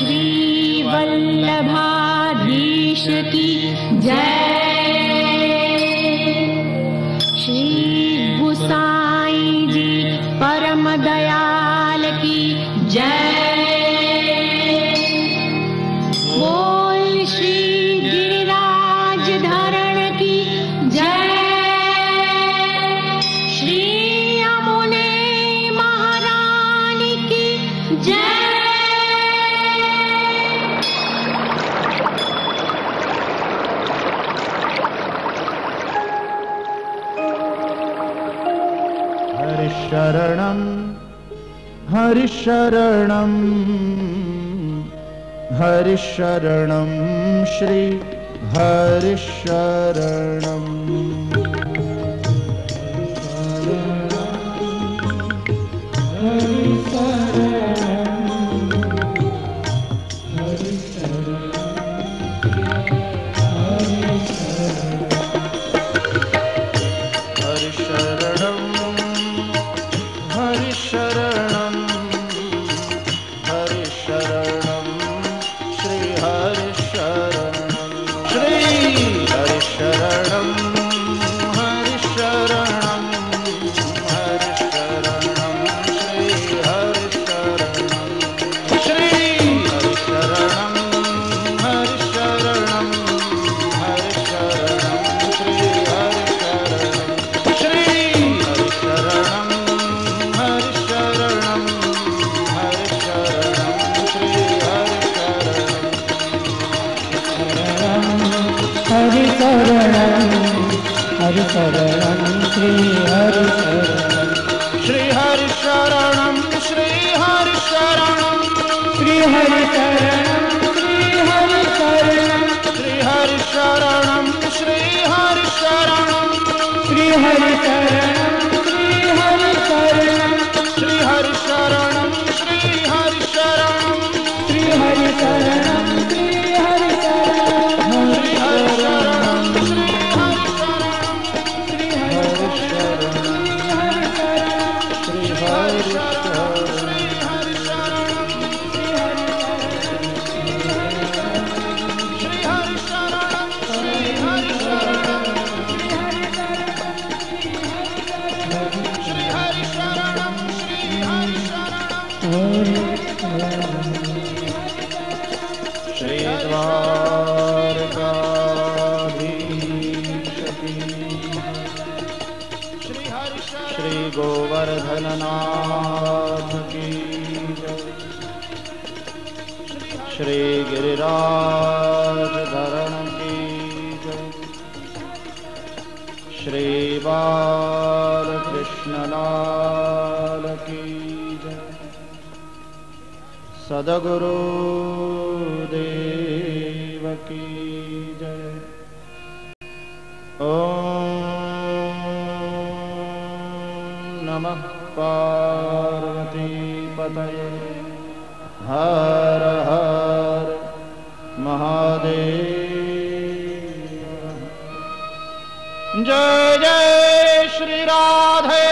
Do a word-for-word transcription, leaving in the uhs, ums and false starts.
श्री वल्लभाधीश की जय। श्री गुसाई जी परम दयाल की जय। बोल श्री गिरिराज धरण की जय। श्री यमुने महारानी की जय। शरणं हरिशरणं हरिशरणं श्री हरिशरणं। हरिशरणं श्री हरिशरणं श्री हरिशरणं श्री हरिशरणं श्री हरिशरणं श्री हरिशरणं श्री हरिशरणं श्री हरिशरणं श्री हरिशरणं श्री हरिशरणं श्री हरिशरणं श्री हरिशरणं श्री हरिशरणं श्री हरिशरणं श्री हरिशरणं श्री श्री गोवर्धननाथ की जय। श्री गिरिराज धरण की जय। श्री बालकृष्णलाल की जय। सद्गुरु देव की जय। ओम नमः पार्वती पतये हर हर महादेव। जय जय श्री राधे